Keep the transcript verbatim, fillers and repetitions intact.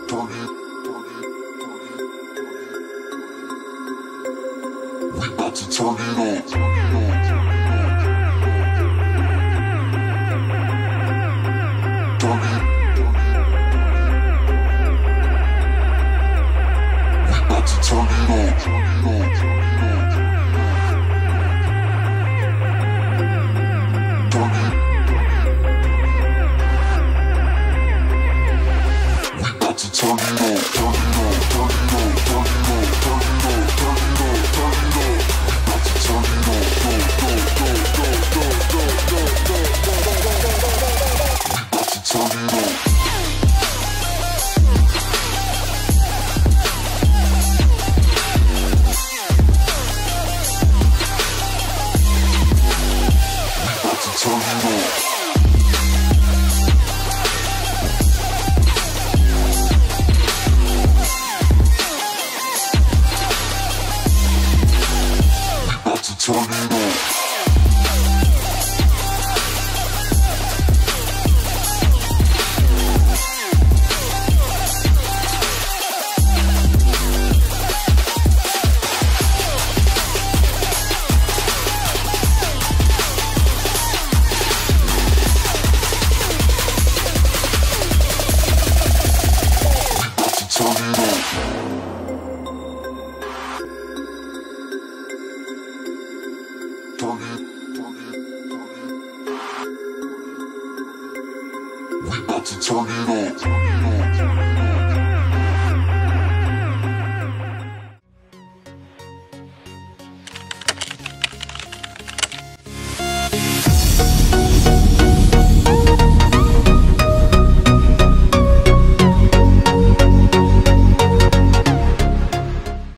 turn it, we about to turn it on. Turn it, we about to turn it on. Turn it, we about to turn it on. Turn it on, turn it on, turn it on, turn it on, turn it on, turn it on. We about to turn it on. Go, go, go, go, go, go, go, go, go, go, go, go, go. We about to turn it on. Turn it on. We about to turn it on. Turn it, turn it, turn it. We about to turn it on.